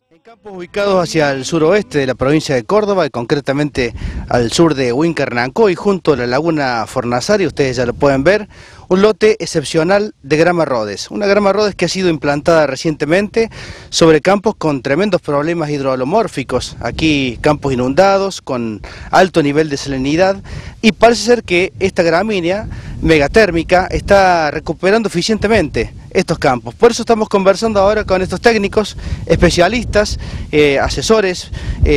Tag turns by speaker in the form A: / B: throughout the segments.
A: En campos ubicados hacia el suroeste de la provincia de Córdoba y concretamente al sur de Huincarnancó y junto a la laguna Fornasario, ustedes ya lo pueden ver, un lote excepcional de grama Rhodes. Una grama Rhodes que ha sido implantada recientemente sobre campos con tremendos problemas hidrolomórficos. Aquí campos inundados, con alto nivel de salinidad, y parece ser que esta gramínea megatérmica está recuperando eficientemente estos campos. Por eso estamos conversando ahora con estos técnicos, especialistas, asesores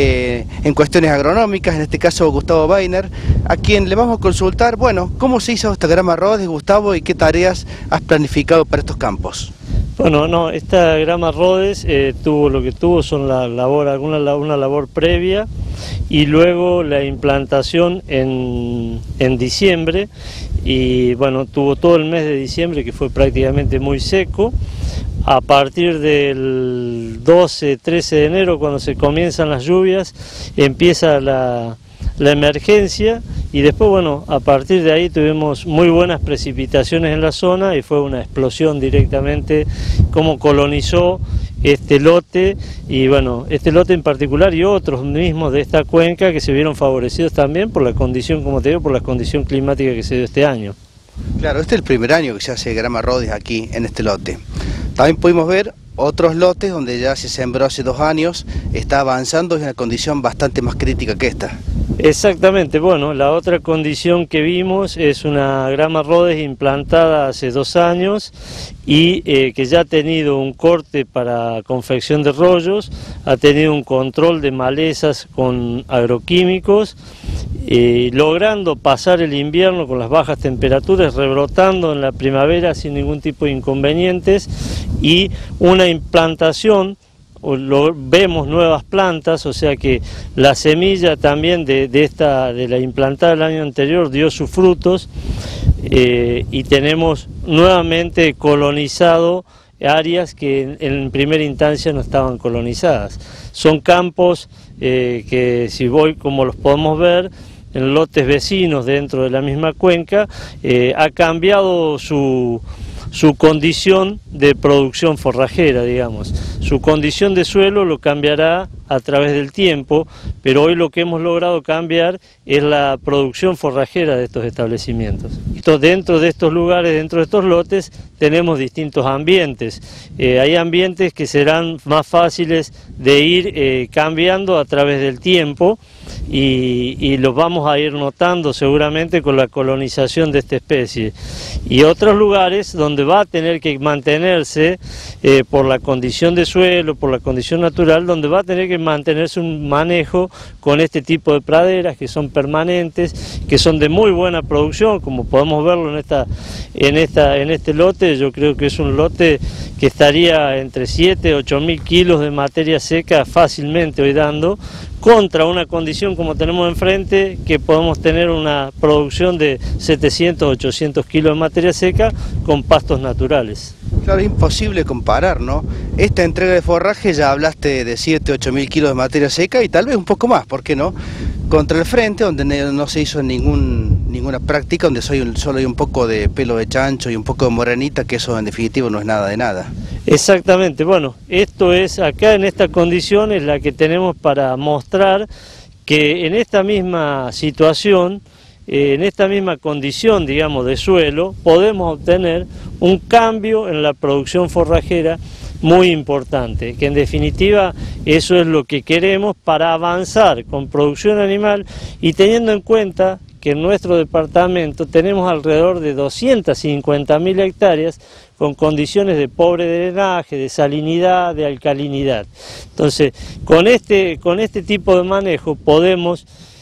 A: en cuestiones agronómicas, en este caso Gustavo Weiner, a quien le vamos a consultar, bueno, ¿cómo se hizo esta grama Rhodes, Gustavo, y qué tareas has planificado para estos campos?
B: Bueno, esta grama Rhodes lo que tuvo son una labor previa y luego la implantación en diciembre, y bueno, tuvo todo el mes de diciembre que fue prácticamente muy seco. A partir del 12-13 de enero, cuando se comienzan las lluvias, empieza la emergencia, y después, bueno, a partir de ahí tuvimos muy buenas precipitaciones en la zona y fue una explosión directamente como colonizó este lote, y bueno, este lote en particular y otros mismos de esta cuenca que se vieron favorecidos también por la condición, como te digo, por la condición climática que se dio este año.
A: Claro, este es el primer año que se hace grama Rhodes aquí en este lote. También pudimos ver otros lotes donde ya se sembró hace 2 años, está avanzando en una condición bastante más crítica que esta.
B: Exactamente, bueno, la otra condición que vimos es una grama Rhodes implantada hace 2 años y que ya ha tenido un corte para confección de rollos, ha tenido un control de malezas con agroquímicos, logrando pasar el invierno con las bajas temperaturas, rebrotando en la primavera sin ningún tipo de inconvenientes, y una implantación. Vemos nuevas plantas, o sea que la semilla también de la implantada el año anterior dio sus frutos, y tenemos nuevamente colonizado áreas que en primera instancia no estaban colonizadas. Son campos que, si voy como los podemos ver, en lotes vecinos dentro de la misma cuenca, ha cambiado su condición de producción forrajera, digamos. Su condición de suelo lo cambiará a través del tiempo, pero hoy lo que hemos logrado cambiar es la producción forrajera de estos establecimientos. Dentro de estos lugares, dentro de estos lotes, tenemos distintos ambientes. Hay ambientes que serán más fáciles de ir cambiando a través del tiempo, y los vamos a ir notando seguramente con la colonización de esta especie, y otros lugares donde va a tener que mantenerse por la condición de suelo, por la condición natural, donde va a tener que mantenerse un manejo con este tipo de praderas que son permanentes, que son de muy buena producción, como podemos verlo en este lote. Yo creo que es un lote que estaría entre 7 y 8 mil kilos de materia seca fácilmente hoy dando, contra una condición como tenemos enfrente, que podemos tener una producción de 700, 800 kilos de materia seca con pastos naturales.
A: Claro, es imposible comparar, ¿no? Esta entrega de forraje ya hablaste de 7, 8 mil kilos de materia seca y tal vez un poco más, ¿por qué no? Contra el frente, donde no se hizo ninguna práctica, donde solo hay un poco de pelo de chancho y un poco de morenita, que eso en definitiva no es nada de nada.
B: Exactamente, bueno, esto es acá en esta condición es la que tenemos para mostrar que en esta misma situación, en esta misma condición, digamos, de suelo, podemos obtener un cambio en la producción forrajera muy importante, que en definitiva eso es lo que queremos para avanzar con producción animal, y teniendo en cuenta que en nuestro departamento tenemos alrededor de 250.000 hectáreas con condiciones de pobre drenaje, de salinidad, de alcalinidad. Entonces, con este tipo de manejo podemos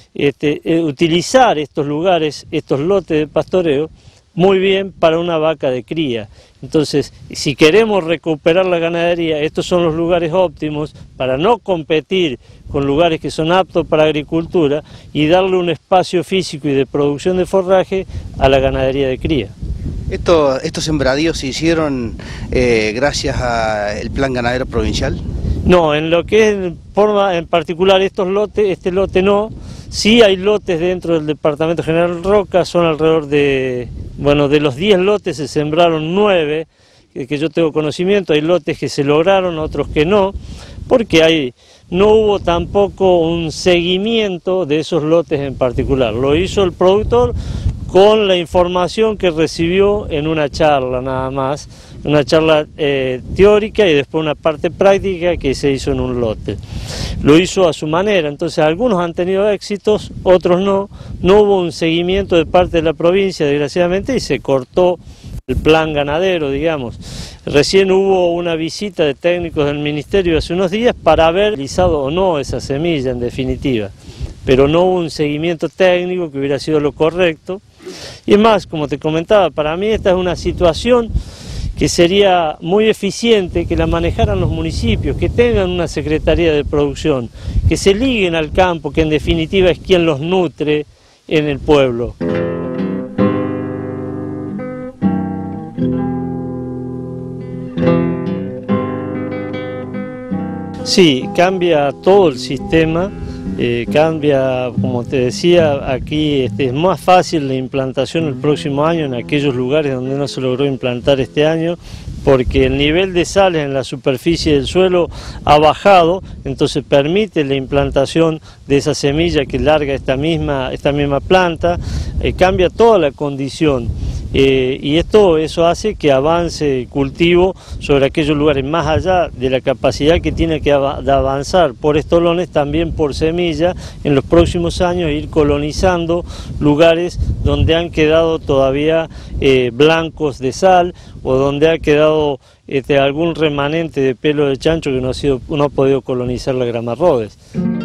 B: utilizar estos lugares, estos lotes de pastoreo, muy bien para una vaca de cría. Entonces, si queremos recuperar la ganadería, estos son los lugares óptimos para no competir con lugares que son aptos para agricultura y darle un espacio físico y de producción de forraje a la ganadería de cría.
A: ¿Estos sembradíos se hicieron gracias al Plan Ganadero Provincial?
B: No, en lo que es en particular estos lotes, este lote no. Sí hay lotes dentro del Departamento General Roca, son alrededor de, bueno, de los 10 lotes se sembraron 9, que yo tengo conocimiento, hay lotes que se lograron, otros que no, porque no hubo tampoco un seguimiento de esos lotes en particular. Lo hizo el productor con la información que recibió en una charla nada más, una charla teórica y después una parte práctica que se hizo en un lote. Lo hizo a su manera, entonces algunos han tenido éxitos, otros no. No hubo un seguimiento de parte de la provincia, desgraciadamente, y se cortó el plan ganadero, digamos. Recién hubo una visita de técnicos del ministerio hace unos días para haber realizado o no esa semilla en definitiva, pero no hubo un seguimiento técnico que hubiera sido lo correcto. Y es más, como te comentaba, para mí esta es una situación que sería muy eficiente que la manejaran los municipios, que tengan una secretaría de producción, que se liguen al campo, que en definitiva es quien los nutre en el pueblo. Sí, cambia todo el sistema, cambia, como te decía, aquí es más fácil la implantación el próximo año en aquellos lugares donde no se logró implantar este año, porque el nivel de sales en la superficie del suelo ha bajado, entonces permite la implantación de esa semilla que larga esta misma planta, cambia toda la condición. Y eso hace que avance el cultivo sobre aquellos lugares, más allá de la capacidad que tiene de avanzar por estolones, también por semilla, en los próximos años ir colonizando lugares donde han quedado todavía blancos de sal o donde ha quedado algún remanente de pelo de chancho que no ha podido colonizar la grama Rhodes.